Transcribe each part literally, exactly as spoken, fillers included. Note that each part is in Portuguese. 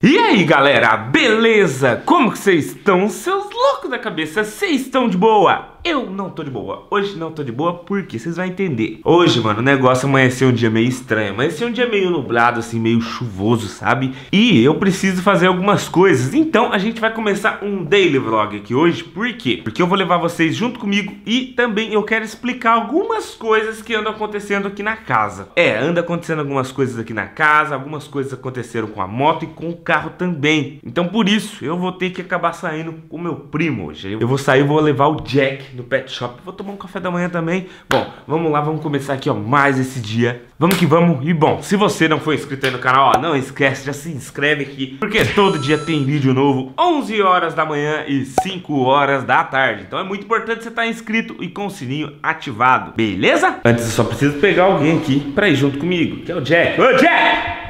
E aí galera, beleza? Como que vocês estão? Seus loucos da cabeça, vocês estão de boa? Eu não tô de boa, hoje não tô de boa porque vocês vão entender. Hoje, mano, o negócio amanheceu um dia meio estranho. Amanheceu um dia meio nublado, assim, meio chuvoso, sabe? E eu preciso fazer algumas coisas. Então a gente vai começar um daily vlog aqui hoje. Por quê? Porque eu vou levar vocês junto comigo e também eu quero explicar algumas coisas que andam acontecendo aqui na casa. É, anda acontecendo algumas coisas aqui na casa, algumas coisas aconteceram com a moto e com o carro também. Então por isso eu vou ter que acabar saindo com o meu primo hoje. Eu vou sair, vou levar o Jack no pet shop, vou tomar um café da manhã também. Bom, vamos lá, vamos começar aqui, ó, mais esse dia. Vamos que vamos. E bom, se você não for inscrito aí no canal, ó, não esquece, já se inscreve aqui, porque todo dia tem vídeo novo, onze horas da manhã e cinco horas da tarde. Então é muito importante você estar inscrito e com o sininho ativado, beleza? Antes eu só preciso pegar alguém aqui pra ir junto comigo, que é o Jack. Ô, Jack!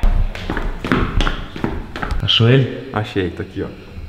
Achou ele? Achei, tá aqui,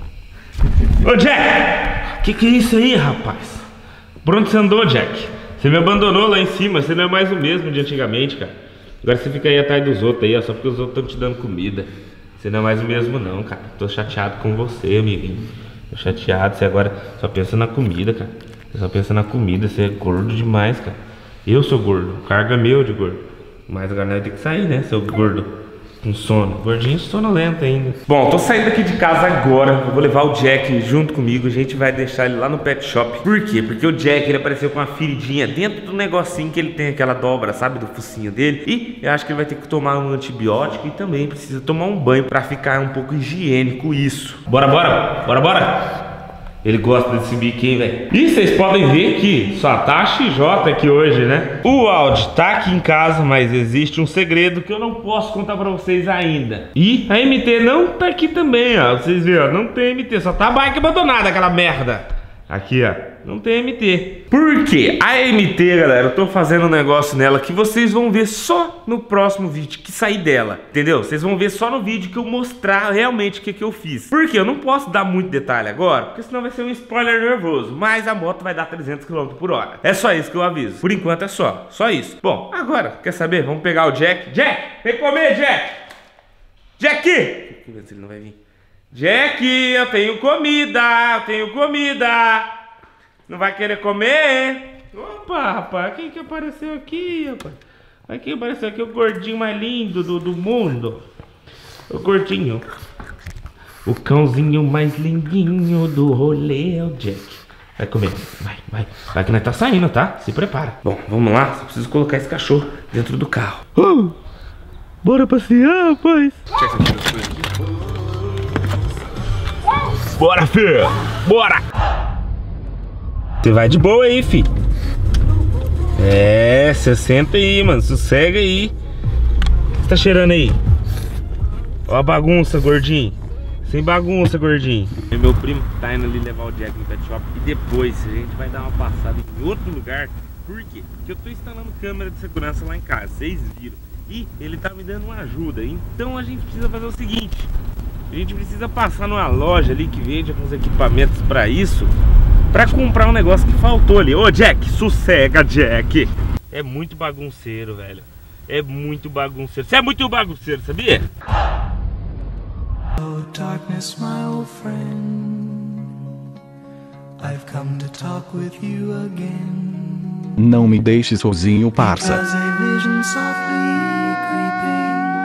ó. Ô, Jack! Que que é isso aí, rapaz? Por onde você andou, Jack? Você me abandonou lá em cima, você não é mais o mesmo de antigamente, cara. Agora você fica aí atrás dos outros aí, ó, só porque os outros estão te dando comida. Você não é mais o mesmo não, cara. Tô chateado com você, amiguinho. Tô chateado, você agora só pensa na comida, cara. Você só pensa na comida, você é gordo demais, cara. Eu sou gordo, carga meu de gordo. Mas agora nós temos que sair, né, seu gordo. Com sono, gordinho sonolento ainda. Bom, tô saindo aqui de casa agora. Eu vou levar o Jack junto comigo. A gente vai deixar ele lá no pet shop. Por quê? Porque o Jack, ele apareceu com uma feridinha dentro do negocinho que ele tem, aquela dobra, sabe, do focinho dele. E eu acho que ele vai ter que tomar um antibiótico e também precisa tomar um banho pra ficar um pouco higiênico isso. Bora, bora, bora, bora. Ele gosta desse bico, hein, velho? E vocês podem ver que só tá a X J aqui hoje, né? O Audi tá aqui em casa, mas existe um segredo que eu não posso contar pra vocês ainda. E a M T não tá aqui também, ó. Vocês viram, não tem M T, só tá a bike abandonada, aquela merda. Aqui, ó, não tem M T. Por quê? A M T, galera, eu tô fazendo um negócio nela que vocês vão ver só no próximo vídeo que sair dela, entendeu? Vocês vão ver só no vídeo que eu mostrar realmente o que que eu fiz. Por quê? Eu não posso dar muito detalhe agora, porque senão vai ser um spoiler nervoso. Mas a moto vai dar trezentos quilômetros por hora. É só isso que eu aviso. Por enquanto é só, só isso. Bom, agora, quer saber? Vamos pegar o Jack. Jack, vem comer, Jack! Jack! Deixa eu ver se ele não vai vir. Jack, eu tenho comida, eu tenho comida. Não vai querer comer? Opa, rapaz, quem que apareceu aqui, rapaz? Aqui apareceu aqui o gordinho mais lindo do, do mundo. O gordinho. O cãozinho mais lindinho do rolê é o Jack. Vai comer, vai, vai. Vai que nós tá saindo, tá? Se prepara. Bom, vamos lá, só preciso colocar esse cachorro dentro do carro. Oh, bora passear, rapaz. Bora, filho! Bora! Você vai de boa aí, filho. É, você senta aí, mano. Sossega aí. O que você tá cheirando aí? Ó a bagunça, gordinho. Sem bagunça, gordinho. E meu primo tá indo ali levar o Jack no pet shop. E depois a gente vai dar uma passada em outro lugar. Por quê? Porque eu tô instalando câmera de segurança lá em casa. Vocês viram. E ele tá me dando uma ajuda. Então a gente precisa fazer o seguinte. A gente precisa passar numa loja ali que vende alguns equipamentos pra isso, pra comprar um negócio que faltou ali. Ô, Jack, sossega, Jack. É muito bagunceiro, velho. É muito bagunceiro. Você é muito bagunceiro, sabia? Oh, darkness, my old friend, I've come to talk with you again. Não me deixe sozinho, parça. Because a vision softly creeping.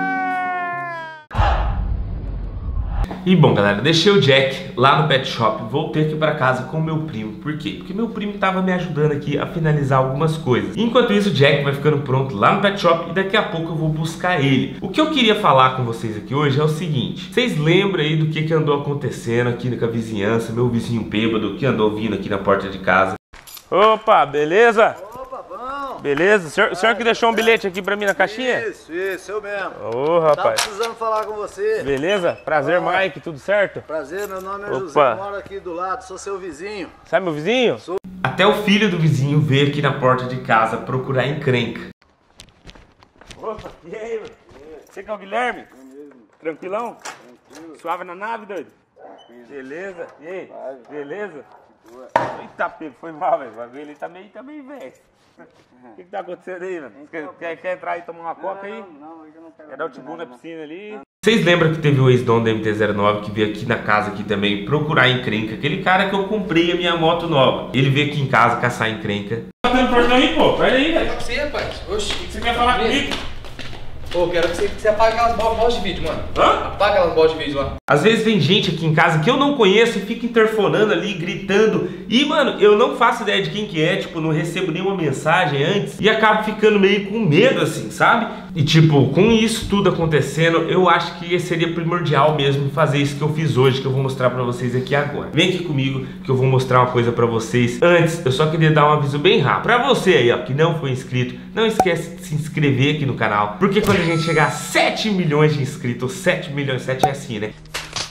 E bom, galera, deixei o Jack lá no pet shop, voltei aqui pra casa com o meu primo. Por quê? Porque meu primo tava me ajudando aqui a finalizar algumas coisas. Enquanto isso, o Jack vai ficando pronto lá no pet shop e daqui a pouco eu vou buscar ele. O que eu queria falar com vocês aqui hoje é o seguinte. Vocês lembram aí do que que andou acontecendo aqui com a vizinhança, meu vizinho bêbado que andou vindo aqui na porta de casa. Opa, beleza? Opa, bom! Beleza? O senhor, o senhor que deixou um bilhete aqui pra mim na caixinha? Isso, isso, eu mesmo. Ô, rapaz. Tava precisando falar com você. Beleza? Prazer, Ah. Mike, tudo certo? Prazer, meu nome é Opa. José, moro aqui do lado, sou seu vizinho. Sabe meu vizinho? Sou. Até o filho do vizinho veio aqui na porta de casa procurar encrenca. Opa, e aí, mano? Você que é o Guilherme? Tranquilão? Tranquilo. Suave na nave, doido? Tranquilo. Beleza? E aí? Vai. Beleza? Boa. Eita, pego, foi mal, velho. O bagulho ele tá meio, tá meio velho. O que que tá acontecendo aí, mano? Quer, quer, quer entrar e tomar uma coca aí? Não, não, eu não quero. Quer dar o tibum na piscina ali? Vocês lembram que teve o ex-dono da M T zero nove que veio aqui na casa aqui também procurar encrenca? Aquele cara que eu comprei a minha moto nova. Ele veio aqui em casa caçar encrenca. Tá batendo portão aí, pô. Vai aí, velho. Pra você, rapaz. Oxi, o que Você quer falar comigo? Pô, quero que você, que você apague aquelas bolas de vídeo, mano. Hã? Apaga aquelas bolas de vídeo lá. Às vezes vem gente aqui em casa que eu não conheço e fica interfonando ali, gritando. E, mano, eu não faço ideia de quem que é, tipo, não recebo nenhuma mensagem antes. E acabo ficando meio com medo, assim, sabe? E, tipo, com isso tudo acontecendo, eu acho que seria primordial mesmo fazer isso que eu fiz hoje, que eu vou mostrar pra vocês aqui agora. Vem aqui comigo que eu vou mostrar uma coisa pra vocês. Antes, eu só queria dar um aviso bem rápido. Pra você aí, ó, que não foi inscrito, não esquece de se inscrever aqui no canal. Porque quando a gente chegar a sete milhões de inscritos, sete milhões, sete é assim, né?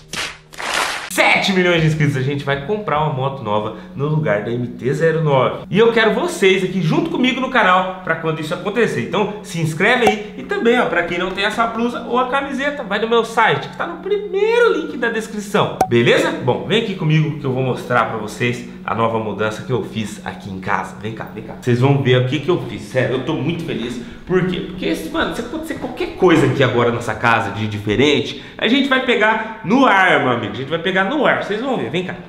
sete milhões de inscritos, a gente vai comprar uma moto nova no lugar da M T zero nove. E eu quero vocês aqui junto comigo no canal para quando isso acontecer. Então se inscreve aí e também, ó, para quem não tem essa blusa ou a camiseta, vai no meu site que tá no primeiro link da descrição. Beleza? Bom, vem aqui comigo que eu vou mostrar para vocês a nova mudança que eu fiz aqui em casa. Vem cá, vem cá. Vocês vão ver o que que eu fiz. Sério, eu tô muito feliz. Por quê? Porque, mano, se acontecer qualquer coisa aqui agora nessa casa de diferente, a gente vai pegar no ar, meu amigo. A gente vai pegar no ar. Vocês vão ver. Vem cá.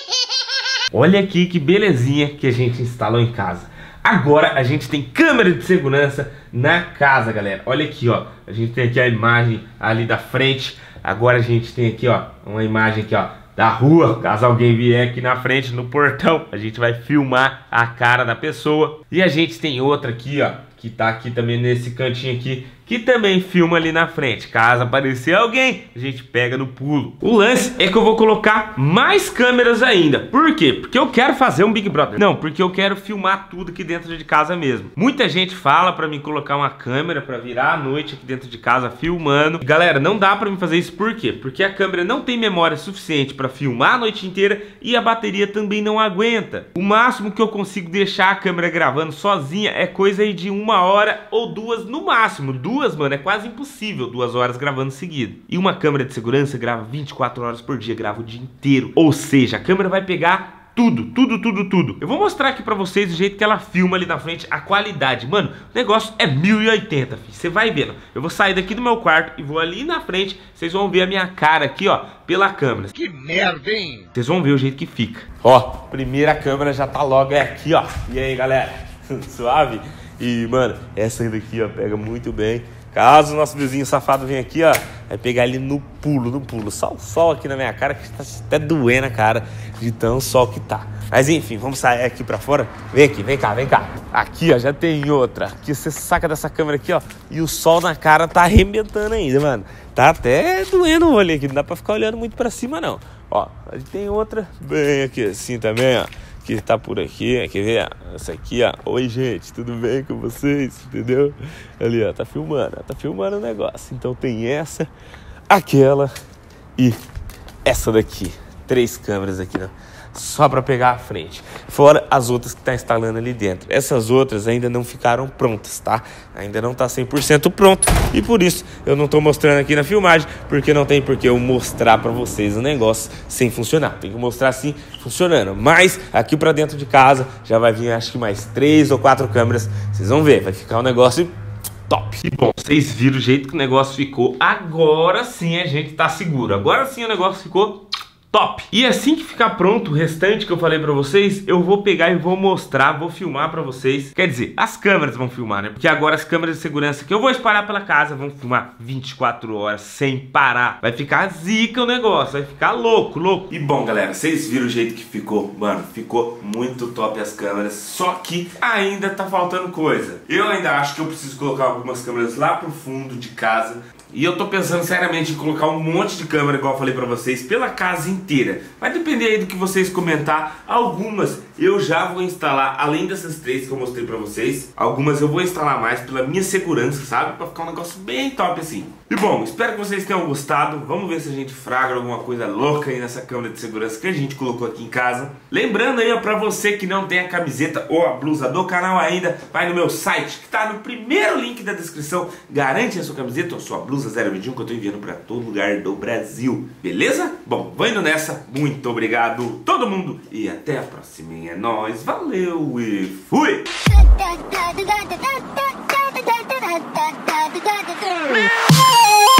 Olha aqui que belezinha que a gente instalou em casa. Agora a gente tem câmera de segurança na casa, galera. Olha aqui, ó. A gente tem aqui a imagem ali da frente. Agora a gente tem aqui, ó, uma imagem aqui, ó, da rua. Caso alguém vier aqui na frente, no portão, a gente vai filmar a cara da pessoa. E a gente tem outra aqui, ó, que tá aqui também nesse cantinho aqui, que também filma ali na frente. Caso aparecer alguém, a gente pega no pulo. O lance é que eu vou colocar mais câmeras ainda. Por quê? Porque eu quero fazer um Big Brother. Não, porque eu quero filmar tudo aqui dentro de casa mesmo. Muita gente fala pra mim colocar uma câmera pra virar a noite aqui dentro de casa filmando. E, galera, não dá pra mim fazer isso. Por quê? Porque a câmera não tem memória suficiente pra filmar a noite inteira e a bateria também não aguenta. O máximo que eu consigo deixar a câmera gravando sozinha é coisa aí de uma hora ou duas no máximo. Duas Duas, mano, é quase impossível duas horas gravando seguido. E uma câmera de segurança grava vinte e quatro horas por dia, grava o dia inteiro. Ou seja, a câmera vai pegar tudo, tudo, tudo, tudo. Eu vou mostrar aqui pra vocês o jeito que ela filma ali na frente, a qualidade. Mano, o negócio é mil e oitenta, filho. Você vai vendo. Eu vou sair daqui do meu quarto e vou ali na frente. Vocês vão ver a minha cara aqui, ó, pela câmera. Que merda, hein? Vocês vão ver o jeito que fica. Ó, primeira câmera já tá logo é aqui, ó. E aí, galera? Suave? E, mano, essa daqui, ó, pega muito bem. Caso o nosso vizinho safado venha aqui, ó, vai pegar ele no pulo, no pulo. Só o sol aqui na minha cara, que tá até doendo a cara de tão sol que tá. Mas enfim, vamos sair aqui pra fora. Vem aqui, vem cá, vem cá. Aqui, ó, já tem outra. Aqui você saca dessa câmera aqui, ó, e o sol na cara tá arrebentando ainda, mano. Tá até doendo o olho aqui, não dá pra ficar olhando muito pra cima, não. Ó, tem outra bem aqui assim também, ó, que tá por aqui, quer ver? Essa aqui, ó. Oi, gente, tudo bem com vocês? Entendeu? Ali, ó, tá filmando, ó, tá filmando o negócio. Então tem essa, aquela e essa daqui. Três câmeras aqui, ó, só pra pegar a frente. Fora as outras que tá instalando ali dentro. Essas outras ainda não ficaram prontas, tá? Ainda não tá cem por cento pronto. E por isso eu não tô mostrando aqui na filmagem, porque não tem por que eu mostrar pra vocês o negócio sem funcionar. Tem que mostrar assim, funcionando. Mas aqui pra dentro de casa já vai vir, acho que mais três ou quatro câmeras. Vocês vão ver, vai ficar um negócio top. E bom, vocês viram o jeito que o negócio ficou. Agora sim a gente tá seguro. Agora sim o negócio ficou top. E assim que ficar pronto o restante que eu falei pra vocês, eu vou pegar e vou mostrar, vou filmar pra vocês. Quer dizer, as câmeras vão filmar, né? Porque agora as câmeras de segurança que eu vou espalhar pela casa vão filmar vinte e quatro horas sem parar. Vai ficar zica o negócio, vai ficar louco, louco. E bom, galera, vocês viram o jeito que ficou? Mano, ficou muito top as câmeras, só que ainda tá faltando coisa. Eu ainda acho que eu preciso colocar algumas câmeras lá pro fundo de casa. E eu tô pensando seriamente em colocar um monte de câmera, igual eu falei pra vocês, pela casa inteira. Vai depender aí do que vocês comentar. Algumas eu já vou instalar, além dessas três que eu mostrei pra vocês. Algumas eu vou instalar mais pela minha segurança, sabe? Pra ficar um negócio bem top assim. E bom, espero que vocês tenham gostado. Vamos ver se a gente fraga alguma coisa louca aí nessa câmera de segurança que a gente colocou aqui em casa. Lembrando aí, ó, pra você que não tem a camiseta ou a blusa do canal ainda, vai no meu site, que tá no primeiro link da descrição. Garante a sua camiseta ou sua blusa zero vinte e um que eu tô enviando pra todo lugar do Brasil. Beleza? Bom, vou indo nessa. Muito obrigado todo mundo e até a próxima. É nóis, valeu e fui! Oh